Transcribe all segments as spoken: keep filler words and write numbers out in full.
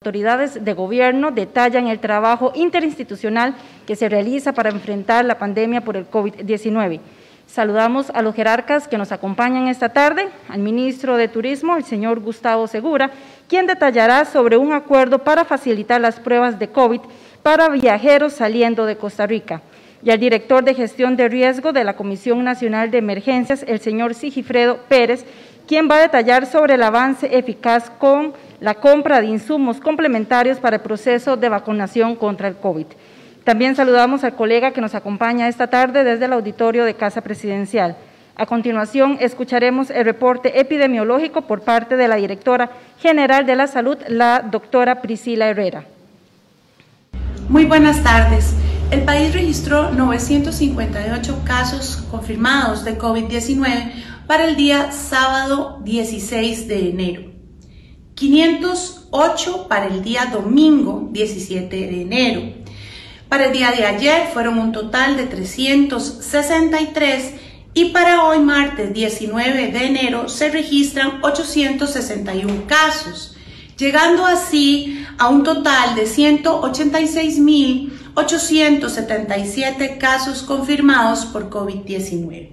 autoridades de gobierno detallan el trabajo interinstitucional que se realiza para enfrentar la pandemia por el COVID diecinueve. Saludamos a los jerarcas que nos acompañan esta tarde, al ministro de Turismo, el señor Gustavo Segura, quien detallará sobre un acuerdo para facilitar las pruebas de COVID para viajeros saliendo de Costa Rica, y al director de Gestión de Riesgo de la Comisión Nacional de Emergencias, el señor Sigifredo Pérez, quien va a detallar sobre el avance eficaz con la compra de insumos complementarios para el proceso de vacunación contra el COVID. También saludamos al colega que nos acompaña esta tarde desde el auditorio de Casa Presidencial. A continuación, escucharemos el reporte epidemiológico por parte de la Directora General de la Salud, la doctora Priscila Herrera. Muy buenas tardes. El país registró novecientos cincuenta y ocho casos confirmados de COVID diecinueve para el día sábado dieciséis de enero, quinientos ocho para el día domingo diecisiete de enero. Para el día de ayer fueron un total de trescientos sesenta y tres y para hoy martes diecinueve de enero se registran ochocientos sesenta y uno casos, llegando así a un total de ciento ochenta y seis mil ochocientos setenta y siete casos confirmados por COVID diecinueve.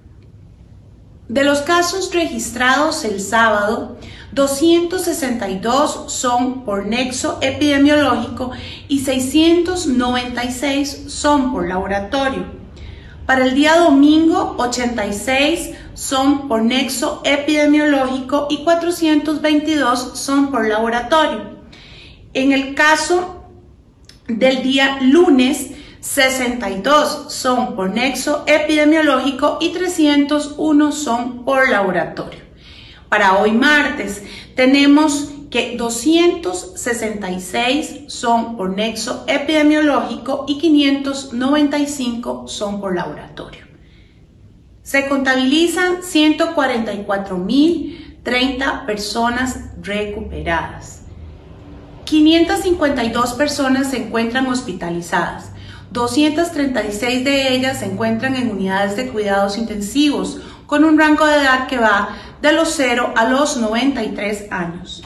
De los casos registrados el sábado, doscientos sesenta y dos son por nexo epidemiológico y seiscientos noventa y seis son por laboratorio. Para el día domingo, ochenta y seis son por nexo epidemiológico y cuatrocientos veintidós son por laboratorio. En el caso del día lunes, sesenta y dos son por nexo epidemiológico y trescientos uno son por laboratorio. Para hoy martes tenemos que doscientos sesenta y seis son por nexo epidemiológico y quinientos noventa y cinco son por laboratorio. Se contabilizan ciento cuarenta y cuatro mil treinta personas recuperadas. quinientas cincuenta y dos personas se encuentran hospitalizadas. doscientas treinta y seis de ellas se encuentran en unidades de cuidados intensivos con un rango de edad que va de los cero a los noventa y tres años.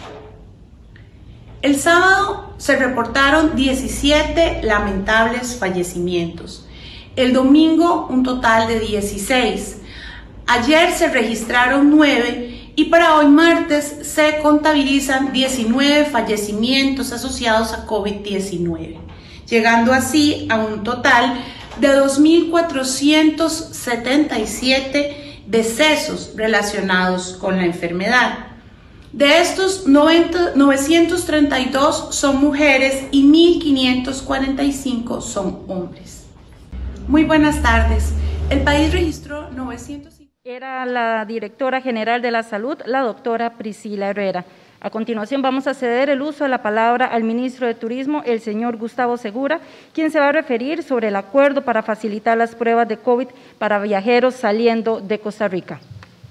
El sábado se reportaron diecisiete lamentables fallecimientos. El domingo un total de dieciséis. Ayer se registraron nueve y para hoy martes se contabilizan diecinueve fallecimientos asociados a COVID diecinueve. Llegando así a un total de dos mil cuatrocientos setenta y siete decesos relacionados con la enfermedad. De estos, novecientos treinta y dos son mujeres y mil quinientos cuarenta y cinco son hombres. Muy buenas tardes. El país registró novecientos... Era la Directora General de la Salud, la doctora Priscila Herrera. A continuación vamos a ceder el uso de la palabra al ministro de Turismo, el señor Gustavo Segura, quien se va a referir sobre el acuerdo para facilitar las pruebas de COVID para viajeros saliendo de Costa Rica.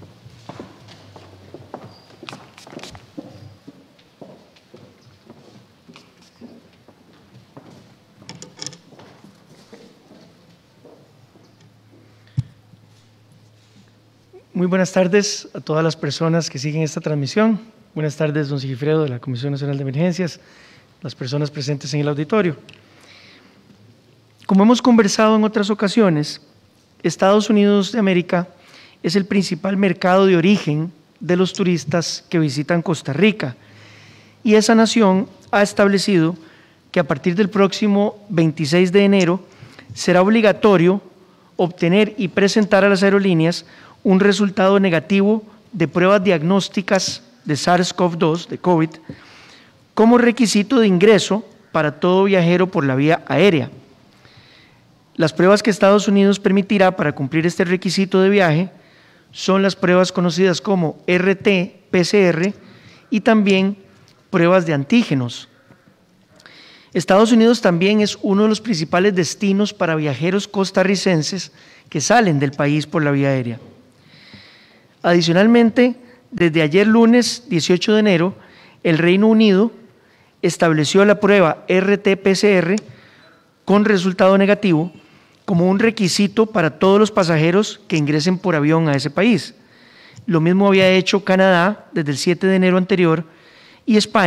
Muy buenas tardes a todas las personas que siguen esta transmisión. Buenas tardes, don Sigifredo, de la Comisión Nacional de Emergencias, las personas presentes en el auditorio. Como hemos conversado en otras ocasiones, Estados Unidos de América es el principal mercado de origen de los turistas que visitan Costa Rica, y esa nación ha establecido que a partir del próximo veintiséis de enero será obligatorio obtener y presentar a las aerolíneas un resultado negativo de pruebas diagnósticas de SARS CoV dos, de COVID, como requisito de ingreso para todo viajero por la vía aérea. Las pruebas que Estados Unidos permitirá para cumplir este requisito de viaje son las pruebas conocidas como R T P C R y también pruebas de antígenos. Estados Unidos también es uno de los principales destinos para viajeros costarricenses que salen del país por la vía aérea. Adicionalmente, desde ayer lunes dieciocho de enero, el Reino Unido estableció la prueba R T P C R con resultado negativo como un requisito para todos los pasajeros que ingresen por avión a ese país. Lo mismo había hecho Canadá desde el siete de enero anterior y España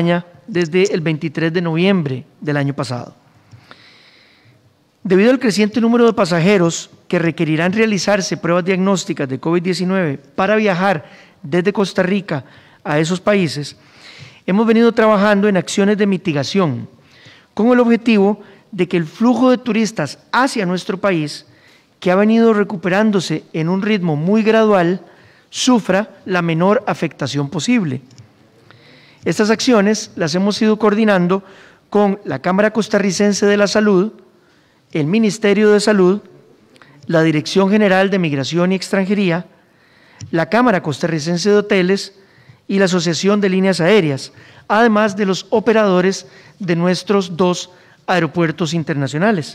desde el veintitrés de noviembre del año pasado. Debido al creciente número de pasajeros que requerirán realizarse pruebas diagnósticas de COVID diecinueve para viajar desde Costa Rica a esos países, hemos venido trabajando en acciones de mitigación con el objetivo de que el flujo de turistas hacia nuestro país, que ha venido recuperándose en un ritmo muy gradual, sufra la menor afectación posible. Estas acciones las hemos ido coordinando con la Cámara Costarricense de la Salud, el Ministerio de Salud, la Dirección General de Migración y Extranjería, la Cámara Costarricense de Hoteles y la Asociación de Líneas Aéreas, además de los operadores de nuestros dos aeropuertos internacionales.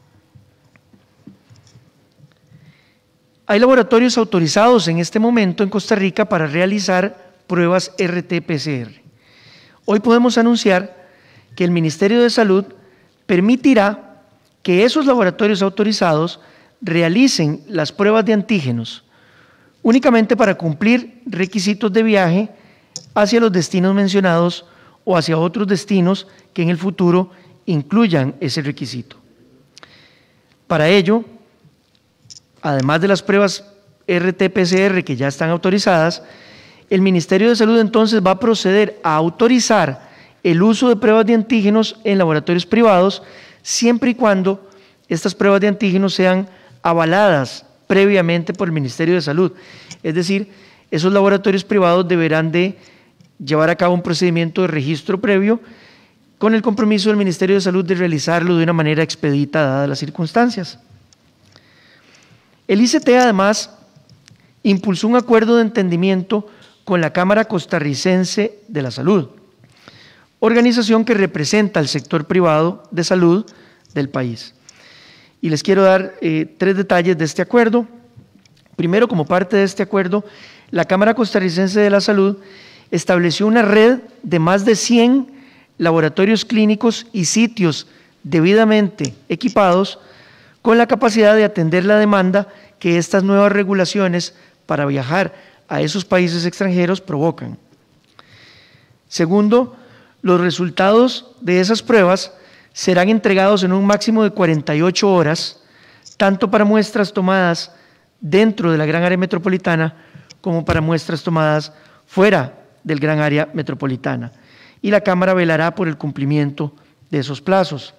Hay laboratorios autorizados en este momento en Costa Rica para realizar pruebas R T P C R. Hoy podemos anunciar que el Ministerio de Salud permitirá que esos laboratorios autorizados realicen las pruebas de antígenos únicamente para cumplir requisitos de viaje hacia los destinos mencionados o hacia otros destinos que en el futuro incluyan ese requisito. Para ello, además de las pruebas R T P C R que ya están autorizadas, el Ministerio de Salud entonces va a proceder a autorizar el uso de pruebas de antígenos en laboratorios privados, siempre y cuando estas pruebas de antígenos sean avaladas previamente por el Ministerio de Salud. Es decir, esos laboratorios privados deberán de llevar a cabo un procedimiento de registro previo con el compromiso del Ministerio de Salud de realizarlo de una manera expedita dadas las circunstancias. El I C T además impulsó un acuerdo de entendimiento con la Cámara Costarricense de la Salud, organización que representa al sector privado de salud del país. Y les quiero dar eh, tres detalles de este acuerdo. Primero, como parte de este acuerdo, la Cámara Costarricense de la Salud estableció una red de más de cien laboratorios clínicos y sitios debidamente equipados con la capacidad de atender la demanda que estas nuevas regulaciones para viajar a esos países extranjeros provocan. Segundo, los resultados de esas pruebas serán entregados en un máximo de cuarenta y ocho horas, tanto para muestras tomadas dentro de la gran área metropolitana como para muestras tomadas fuera del gran área metropolitana. Y la Cámara velará por el cumplimiento de esos plazos.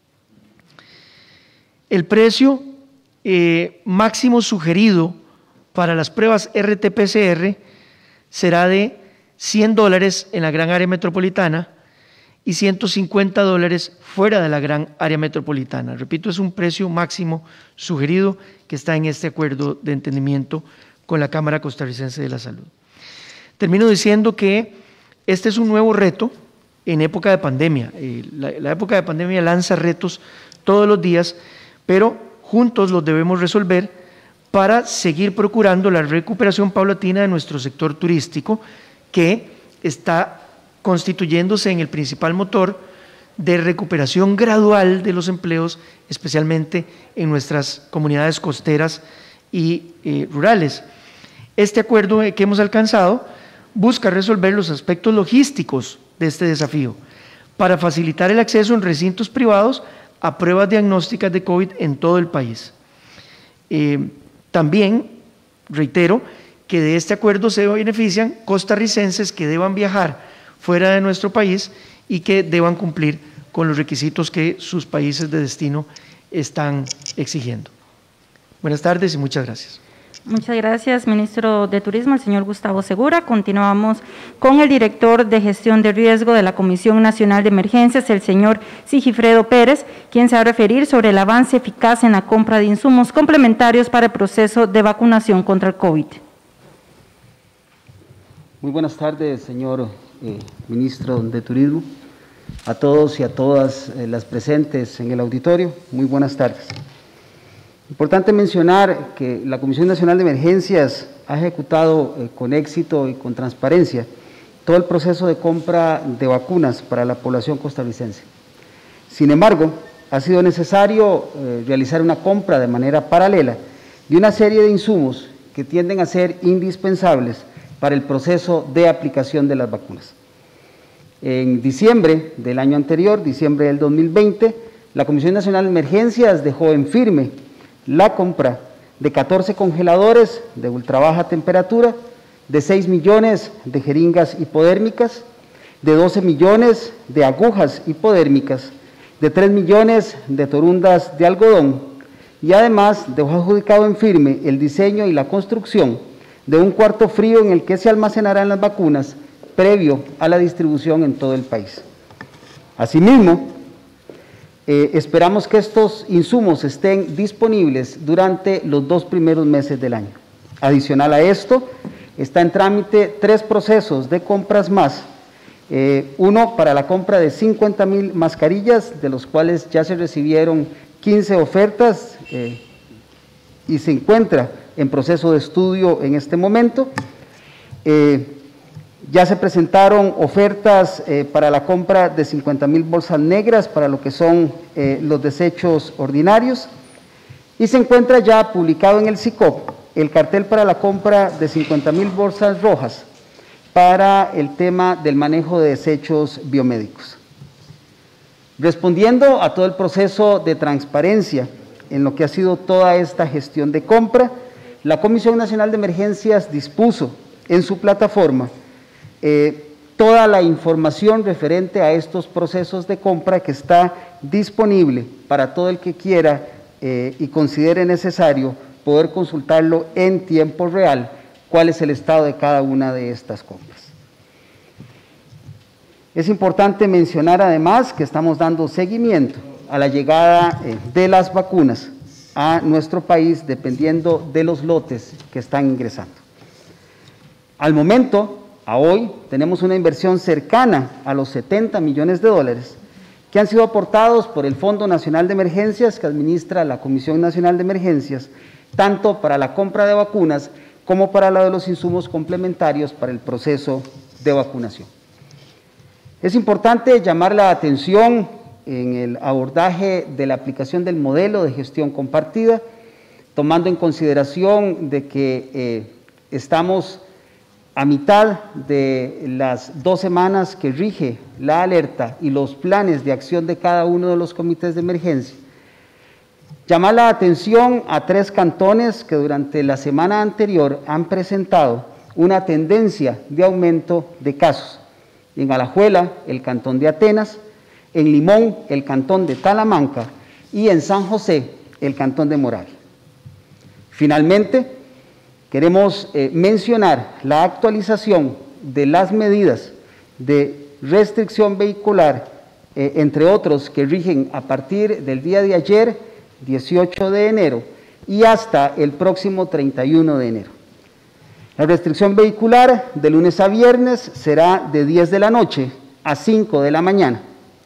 El precio eh, máximo sugerido para las pruebas R T P C R será de cien dólares en la gran área metropolitana y ciento cincuenta dólares fuera de la gran área metropolitana. Repito, es un precio máximo sugerido que está en este acuerdo de entendimiento con la Cámara Costarricense de la Salud. Termino diciendo que este es un nuevo reto en época de pandemia. Eh, la, la época de pandemia lanza retos todos los días, pero juntos los debemos resolver para seguir procurando la recuperación paulatina de nuestro sector turístico, que está constituyéndose en el principal motor de recuperación gradual de los empleos, especialmente en nuestras comunidades costeras y eh, rurales. Este acuerdo que hemos alcanzado busca resolver los aspectos logísticos de este desafío para facilitar el acceso en recintos privados a pruebas diagnósticas de COVID en todo el país. Eh, también, reitero, que de este acuerdo se benefician costarricenses que deban viajar fuera de nuestro país y que deban cumplir con los requisitos que sus países de destino están exigiendo. Buenas tardes y muchas gracias. Muchas gracias, ministro de Turismo, el señor Gustavo Segura. Continuamos con el director de Gestión de Riesgo de la Comisión Nacional de Emergencias, el señor Sigifredo Pérez, quien se va a referir sobre el avance eficaz en la compra de insumos complementarios para el proceso de vacunación contra el COVID. Muy buenas tardes, señor eh, ministro de Turismo, a todos y a todas eh, las presentes en el auditorio. Muy buenas tardes. Importante mencionar que la Comisión Nacional de Emergencias ha ejecutado eh, con éxito y con transparencia todo el proceso de compra de vacunas para la población costarricense. Sin embargo, ha sido necesario eh, realizar una compra de manera paralela de una serie de insumos que tienden a ser indispensables para el proceso de aplicación de las vacunas. En diciembre del año anterior, diciembre del dos mil veinte, la Comisión Nacional de Emergencias dejó en firme la compra de catorce congeladores de ultra baja temperatura, de seis millones de jeringas hipodérmicas, de doce millones de agujas hipodérmicas, de tres millones de torundas de algodón, y además dejó adjudicado en firme el diseño y la construcción de un cuarto frío en el que se almacenarán las vacunas previo a la distribución en todo el país. Asimismo, eh, esperamos que estos insumos estén disponibles durante los dos primeros meses del año. Adicional a esto, está en trámite tres procesos de compras más. Eh, uno para la compra de cincuenta mil mascarillas, de los cuales ya se recibieron quince ofertas eh, y se encuentra en proceso de estudio en este momento. Eh, ya se presentaron ofertas eh, para la compra de cincuenta mil bolsas negras para lo que son eh, los desechos ordinarios, y se encuentra ya publicado en el SICOP el cartel para la compra de cincuenta mil bolsas rojas para el tema del manejo de desechos biomédicos. Respondiendo a todo el proceso de transparencia en lo que ha sido toda esta gestión de compra, la Comisión Nacional de Emergencias dispuso en su plataforma eh, toda la información referente a estos procesos de compra, que está disponible para todo el que quiera eh, y considere necesario poder consultarlo en tiempo real, cuál es el estado de cada una de estas compras. Es importante mencionar además que estamos dando seguimiento a la llegada eh, de las vacunas a nuestro país, dependiendo de los lotes que están ingresando. Al momento, a hoy, tenemos una inversión cercana a los setenta millones de dólares que han sido aportados por el Fondo Nacional de Emergencias que administra la Comisión Nacional de Emergencias, tanto para la compra de vacunas como para la de los insumos complementarios para el proceso de vacunación. Es importante llamar la atención en el abordaje de la aplicación del modelo de gestión compartida, tomando en consideración de que eh, estamos a mitad de las dos semanas que rige la alerta y los planes de acción de cada uno de los comités de emergencia. Llamar la atención a tres cantones que durante la semana anterior han presentado una tendencia de aumento de casos. En Alajuela, el cantón de Atenas; en Limón, el cantón de Talamanca; y en San José, el cantón de Moravia. Finalmente, queremos eh, mencionar la actualización de las medidas de restricción vehicular, eh, entre otros, que rigen a partir del día de ayer, dieciocho de enero, y hasta el próximo treinta y uno de enero. La restricción vehicular de lunes a viernes será de diez de la noche a cinco de la mañana.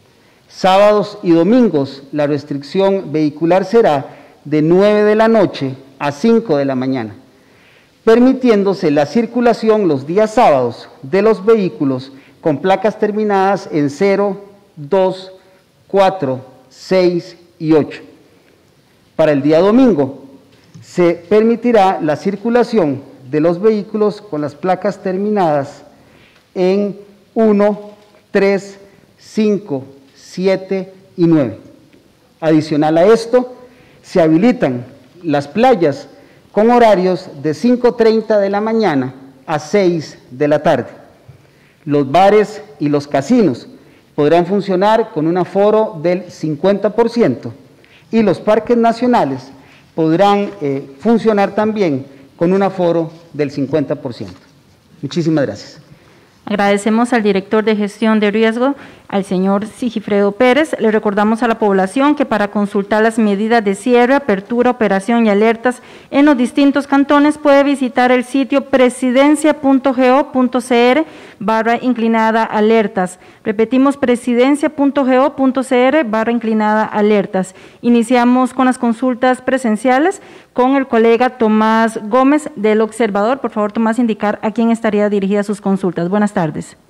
Sábados y domingos la restricción vehicular será de nueve de la noche a cinco de la mañana, permitiéndose la circulación los días sábados de los vehículos con placas terminadas en cero, dos, cuatro, seis y ocho. Para el día domingo se permitirá la circulación de los vehículos con las placas terminadas en uno, tres, cinco, siete y nueve. Adicional a esto, se habilitan las playas con horarios de cinco treinta de la mañana a seis de la tarde. Los bares y los casinos podrán funcionar con un aforo del cincuenta por ciento y los parques nacionales podrán eh, funcionar también con un aforo del cincuenta por ciento. Muchísimas gracias. Agradecemos al director de gestión de riesgo, al señor Sigifredo Pérez. Le recordamos a la población que para consultar las medidas de cierre, apertura, operación y alertas en los distintos cantones puede visitar el sitio presidencia punto go punto cr barra inclinada alertas. Repetimos, presidencia punto go punto cr barra inclinada alertas. Iniciamos con las consultas presenciales con el colega Tomás Gómez del Observador. Por favor, Tomás, indicar a quién estaría dirigida sus consultas. Buenas tardes.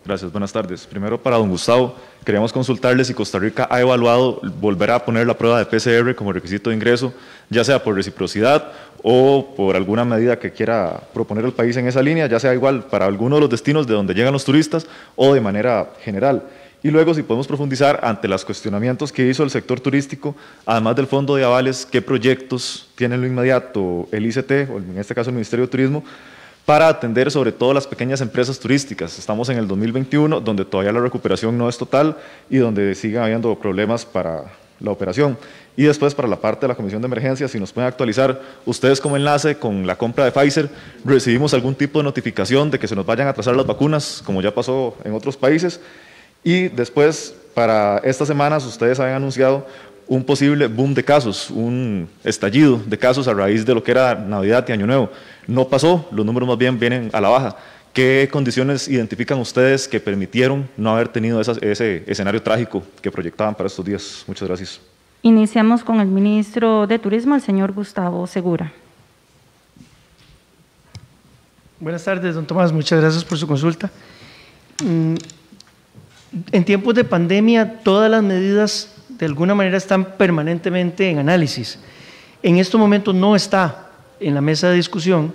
Gracias, buenas tardes. Primero, para don Gustavo, queríamos consultarle si Costa Rica ha evaluado volver a poner la prueba de P C R como requisito de ingreso, ya sea por reciprocidad o por alguna medida que quiera proponer el país en esa línea, ya sea igual para alguno de los destinos de donde llegan los turistas o de manera general. Y luego, si podemos profundizar ante los cuestionamientos que hizo el sector turístico, además del fondo de avales, ¿qué proyectos tiene en lo inmediato el I C T, o en este caso el Ministerio de Turismo, para atender sobre todo las pequeñas empresas turísticas? Estamos en el dos mil veintiuno, donde todavía la recuperación no es total y donde siguen habiendo problemas para la operación. Y después, para la parte de la Comisión de Emergencia, si nos pueden actualizar, ustedes como enlace con la compra de Pfizer, ¿recibimos algún tipo de notificación de que se nos vayan a atrasar las vacunas, como ya pasó en otros países? Y después, para estas semanas, ustedes habían anunciado un posible boom de casos, un estallido de casos a raíz de lo que era Navidad y Año Nuevo. No pasó, los números más bien vienen a la baja. ¿Qué condiciones identifican ustedes que permitieron no haber tenido esa, ese escenario trágico que proyectaban para estos días? Muchas gracias. Iniciamos con el ministro de Turismo, el señor Gustavo Segura. Buenas tardes, don Tomás, muchas gracias por su consulta. En tiempos de pandemia, todas las medidas de alguna manera están permanentemente en análisis. En estos momentos no está en la mesa de discusión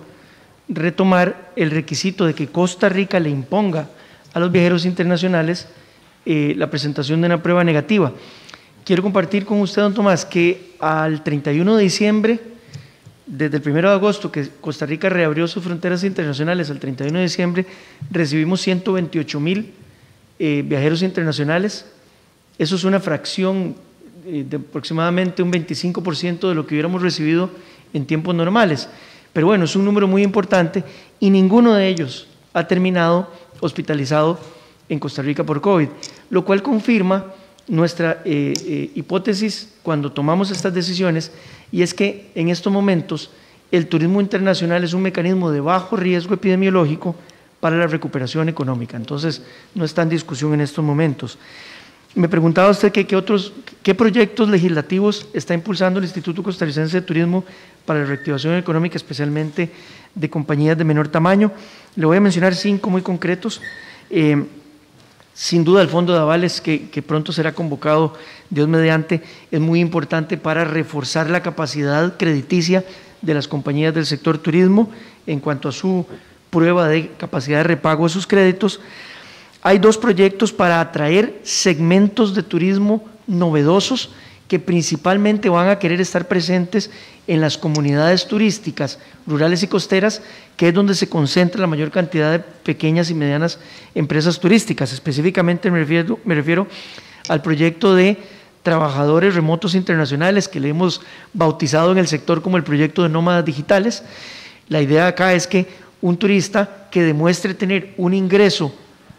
retomar el requisito de que Costa Rica le imponga a los viajeros internacionales eh, la presentación de una prueba negativa. Quiero compartir con usted, don Tomás, que al treinta y uno de diciembre, desde el primero de agosto, que Costa Rica reabrió sus fronteras internacionales, al treinta y uno de diciembre, recibimos ciento veintiocho mil eh, viajeros internacionales. Eso es una fracción eh, de aproximadamente un veinticinco por ciento de lo que hubiéramos recibido en tiempos normales. Pero bueno, es un número muy importante y ninguno de ellos ha terminado hospitalizado en Costa Rica por COVID, lo cual confirma nuestra eh, eh, hipótesis cuando tomamos estas decisiones, y es que en estos momentos el turismo internacional es un mecanismo de bajo riesgo epidemiológico para la recuperación económica. Entonces, no está en discusión en estos momentos. Me preguntaba usted que, qué otros, qué proyectos legislativos está impulsando el Instituto Costarricense de Turismo para la reactivación económica, especialmente de compañías de menor tamaño. Le voy a mencionar cinco muy concretos. Eh, sin duda, el fondo de avales que, que pronto será convocado, Dios mediante, es muy importante para reforzar la capacidad crediticia de las compañías del sector turismo en cuanto a su prueba de capacidad de repago de sus créditos. Hay dos proyectos para atraer segmentos de turismo novedosos que principalmente van a querer estar presentes en las comunidades turísticas rurales y costeras, que es donde se concentra la mayor cantidad de pequeñas y medianas empresas turísticas. Específicamente me refiero, me refiero al proyecto de trabajadores remotos internacionales, que le hemos bautizado en el sector como el proyecto de nómadas digitales. La idea acá es que un turista que demuestre tener un ingreso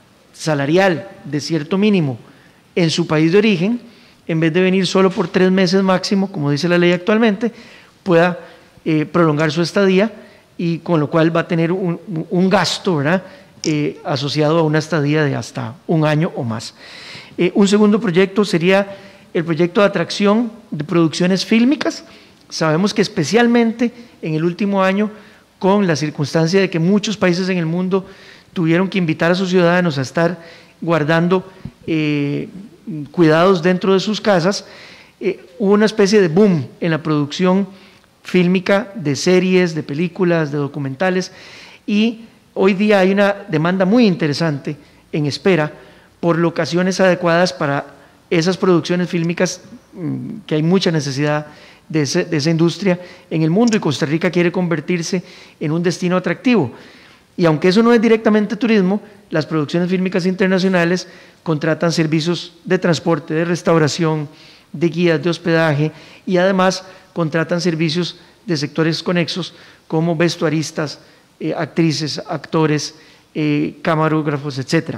salarial de cierto mínimo en su país de origen, en vez de venir solo por tres meses máximo, como dice la ley actualmente, pueda eh, prolongar su estadía, y con lo cual va a tener un, un gasto, ¿verdad?, eh, asociado a una estadía de hasta un año o más. Eh, un segundo proyecto sería el proyecto de atracción de producciones fílmicas. Sabemos que especialmente en el último año, con la circunstancia de que muchos países en el mundo tuvieron que invitar a sus ciudadanos a estar guardando eh, cuidados dentro de sus casas, eh, hubo una especie de boom en la producción fílmica de series, de películas, de documentales, y hoy día hay una demanda muy interesante en espera por locaciones adecuadas para esas producciones fílmicas, que hay mucha necesidad de, ese, de esa industria en el mundo, y Costa Rica quiere convertirse en un destino atractivo. Y aunque eso no es directamente turismo, las producciones fílmicas internacionales contratan servicios de transporte, de restauración, de guías, de hospedaje, y además contratan servicios de sectores conexos como vestuaristas, eh, actrices, actores, eh, camarógrafos, etcétera.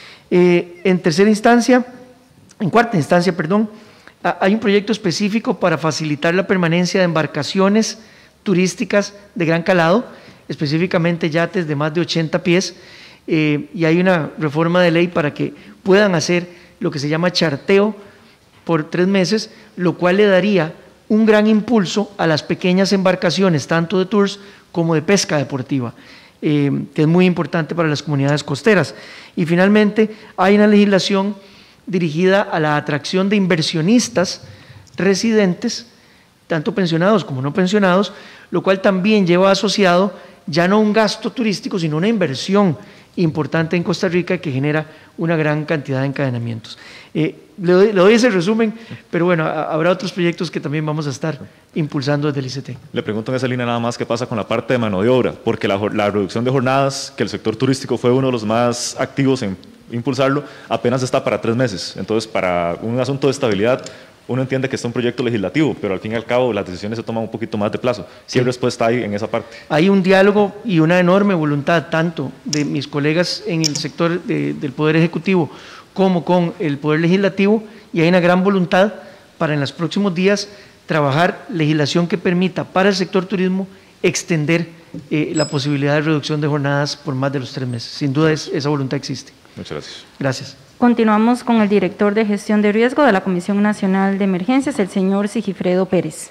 Eh, en tercera instancia, en cuarta instancia, perdón, hay un proyecto específico para facilitar la permanencia de embarcaciones turísticas de gran calado, específicamente yates de más de ochenta pies, eh, y hay una reforma de ley para que puedan hacer lo que se llama charteo por tres meses, lo cual le daría un gran impulso a las pequeñas embarcaciones, tanto de tours como de pesca deportiva. eh, que es muy importante para las comunidades costeras. Y finalmente hay una legislación dirigida a la atracción de inversionistas residentes, tanto pensionados como no pensionados, lo cual también lleva asociado ya no un gasto turístico, sino una inversión importante en Costa Rica que genera una gran cantidad de encadenamientos. Eh, le, doy, le doy ese resumen, pero bueno, a, habrá otros proyectos que también vamos a estar impulsando desde el I C T. Le pregunto en esa línea nada más qué pasa con la parte de mano de obra, porque la, la reducción de jornadas, que el sector turístico fue uno de los más activos en impulsarlo, apenas está para tres meses. Entonces, para un asunto de estabilidad, uno entiende que es un proyecto legislativo, pero al fin y al cabo las decisiones se toman un poquito más de plazo. ¿Qué sí. respuesta hay en esa parte? Hay un diálogo y una enorme voluntad, tanto de mis colegas en el sector de, del Poder Ejecutivo como con el Poder Legislativo, y hay una gran voluntad para en los próximos días trabajar legislación que permita para el sector turismo extender eh, la posibilidad de reducción de jornadas por más de los tres meses. Sin duda es, esa voluntad existe. Muchas gracias. Gracias. Continuamos con el director de Gestión de Riesgo de la Comisión Nacional de Emergencias, el señor Sigifredo Pérez.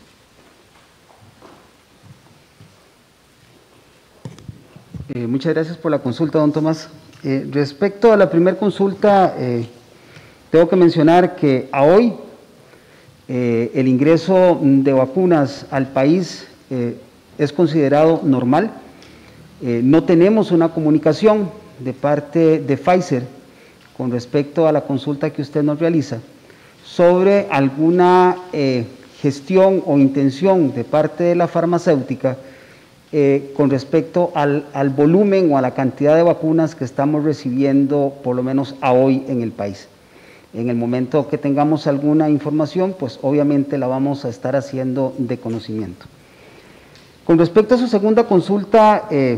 Eh, muchas gracias por la consulta, don Tomás. Eh, respecto a la primera consulta, eh, tengo que mencionar que a hoy eh, el ingreso de vacunas al país eh, es considerado normal. Eh, no tenemos una comunicación de parte de Pfizer con respecto a la consulta que usted nos realiza sobre alguna eh, gestión o intención de parte de la farmacéutica eh, con respecto al, al volumen o a la cantidad de vacunas que estamos recibiendo, por lo menos a hoy en el país. En el momento que tengamos alguna información, pues obviamente la vamos a estar haciendo de conocimiento. Con respecto a su segunda consulta, eh,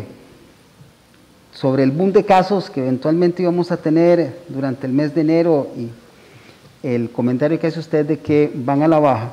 sobre el boom de casos que eventualmente íbamos a tener durante el mes de enero y el comentario que hace usted de que van a la baja,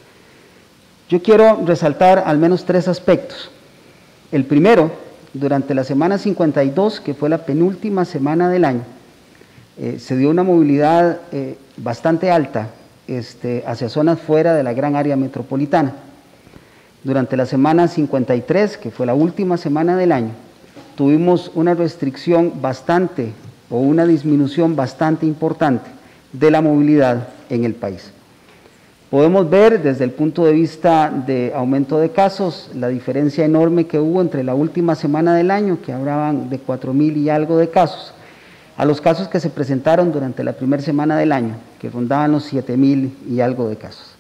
yo quiero resaltar al menos tres aspectos. El primero, durante la semana cincuenta y dos, que fue la penúltima semana del año, eh, se dio una movilidad eh, bastante alta este, hacia zonas fuera de la gran área metropolitana. Durante la semana cincuenta y tres, que fue la última semana del año, tuvimos una restricción bastante o una disminución bastante importante de la movilidad en el país. Podemos ver desde el punto de vista de aumento de casos la diferencia enorme que hubo entre la última semana del año, que hablaban de cuatro mil y algo de casos, a los casos que se presentaron durante la primera semana del año, que rondaban los siete mil y algo de casos.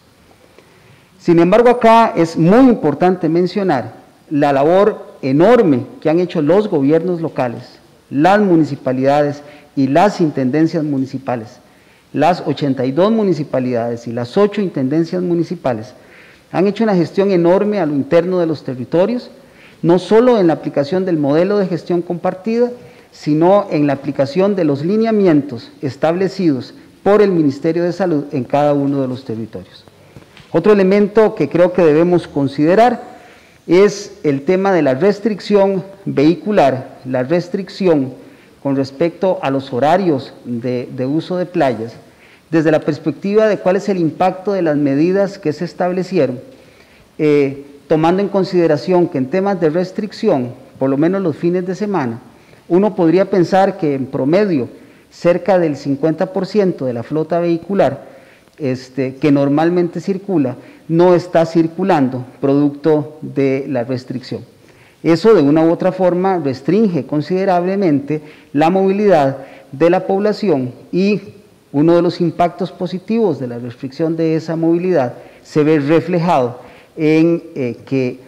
Sin embargo, acá es muy importante mencionar la labor enorme que han hecho los gobiernos locales, las municipalidades y las intendencias municipales. Las ochenta y dos municipalidades y las ocho intendencias municipales han hecho una gestión enorme a lo interno de los territorios, no solo en la aplicación del modelo de gestión compartida, sino en la aplicación de los lineamientos establecidos por el Ministerio de Salud en cada uno de los territorios. Otro elemento que creo que debemos considerar es el tema de la restricción vehicular, la restricción con respecto a los horarios de, de uso de playas, desde la perspectiva de cuál es el impacto de las medidas que se establecieron, eh, tomando en consideración que en temas de restricción, por lo menos los fines de semana, uno podría pensar que en promedio cerca del cincuenta por ciento de la flota vehicular este, que normalmente circula, no está circulando producto de la restricción. Eso de una u otra forma restringe considerablemente la movilidad de la población y uno de los impactos positivos de la restricción de esa movilidad se ve reflejado en eh, que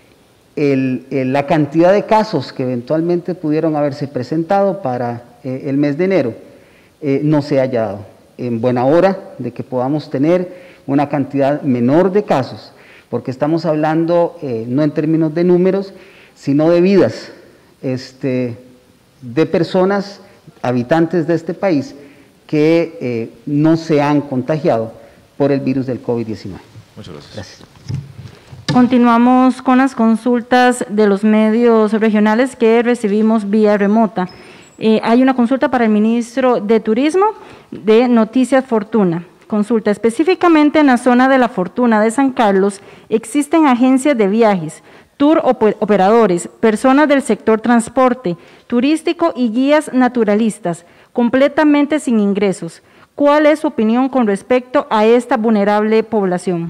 el, el, la cantidad de casos que eventualmente pudieron haberse presentado para eh, el mes de enero eh, no se haya dado. En buena hora de que podamos tener una cantidad menor de casos, porque estamos hablando eh, no en términos de números, sino de vidas este, de personas, habitantes de este país, que eh, no se han contagiado por el virus del COVID diecinueve. Muchas gracias. Gracias. Continuamos con las consultas de los medios regionales que recibimos vía remota. Eh, hay una consulta para el ministro de Turismo de Noticias Fortuna. Consulta, específicamente en la zona de La Fortuna de San Carlos existen agencias de viajes. tour operadores, personas del sector transporte, turístico y guías naturalistas, completamente sin ingresos. ¿Cuál es su opinión con respecto a esta vulnerable población?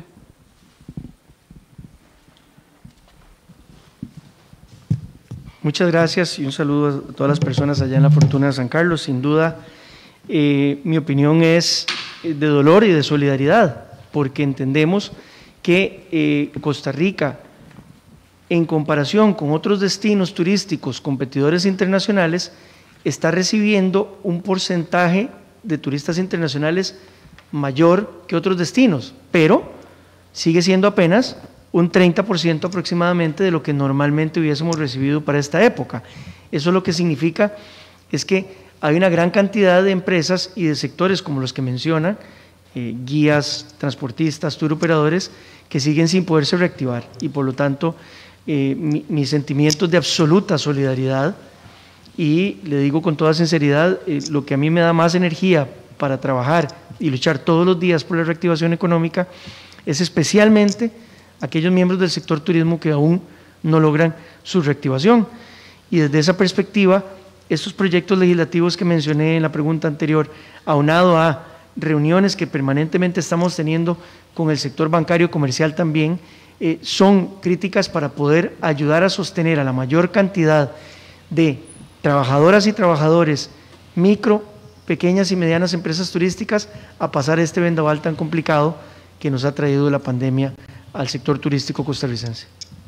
Muchas gracias y un saludo a todas las personas allá en la Fortuna de San Carlos. Sin duda, eh, mi opinión es de dolor y de solidaridad, porque entendemos que eh, Costa Rica, en comparación con otros destinos turísticos competidores internacionales, está recibiendo un porcentaje de turistas internacionales mayor que otros destinos, pero sigue siendo apenas un treinta por ciento aproximadamente de lo que normalmente hubiésemos recibido para esta época. Eso lo que significa es que hay una gran cantidad de empresas y de sectores como los que mencionan, eh, guías, transportistas, tour operadores, que siguen sin poderse reactivar y por lo tanto eh, mi, mis sentimientos de absoluta solidaridad. Y le digo con toda sinceridad, eh, lo que a mí me da más energía para trabajar y luchar todos los días por la reactivación económica es especialmente aquellos miembros del sector turismo que aún no logran su reactivación. Y desde esa perspectiva, estos proyectos legislativos que mencioné en la pregunta anterior, aunado a reuniones que permanentemente estamos teniendo con el sector bancario comercial también, eh, son críticas para poder ayudar a sostener a la mayor cantidad de trabajadoras y trabajadores, micro, pequeñas y medianas empresas turísticas, a pasar este vendaval tan complicado que nos ha traído la pandemia al sector turístico costarricense.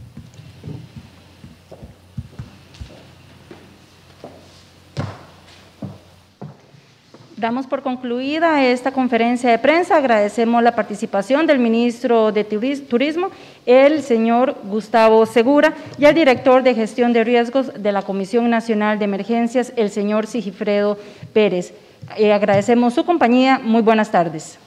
Damos por concluida esta conferencia de prensa. Agradecemos la participación del ministro de Turismo, el señor Gustavo Segura, y al director de Gestión de Riesgos de la Comisión Nacional de Emergencias, el señor Sigifredo Pérez. Eh, agradecemos su compañía. Muy buenas tardes.